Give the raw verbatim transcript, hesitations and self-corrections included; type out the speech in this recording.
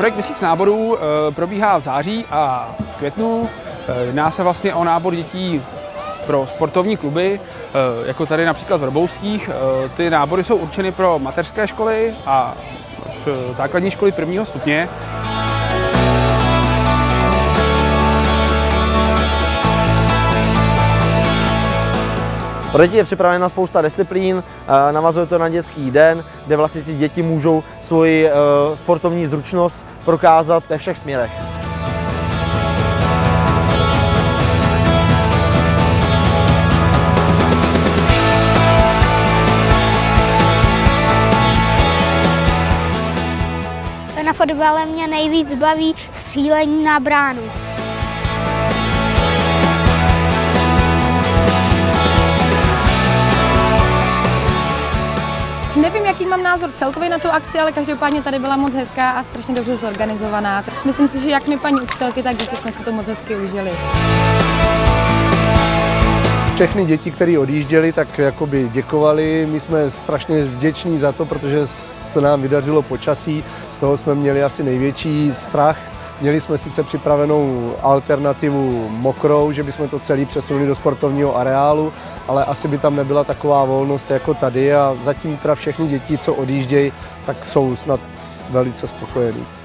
Projekt Měsíc náborů probíhá v září a v květnu. Jedná se vlastně o nábor dětí pro sportovní kluby, jako tady například v Hrboustích. Ty nábory jsou určeny pro mateřské školy a základní školy prvního stupně. Pro děti je připravena spousta disciplín, navazuje to na dětský den, kde vlastně si děti můžou svoji sportovní zručnost prokázat ve všech směrech. Na fotbale mě nejvíc baví střílení na bránu. Nevím, jaký mám názor celkově na tu akci, ale každopádně tady byla moc hezká a strašně dobře zorganizovaná. Myslím si, že jak my paní učitelky, tak děti jsme si to moc hezky užili. Všechny děti, které odjížděly, tak jakoby děkovali. My jsme strašně vděční za to, protože se nám vydařilo počasí. Z toho jsme měli asi největší strach. Měli jsme sice připravenou alternativu mokrou, že bychom to celé přesunuli do sportovního areálu, ale asi by tam nebyla taková volnost jako tady a zatím teda všechny děti, co odjíždějí, tak jsou snad velice spokojení.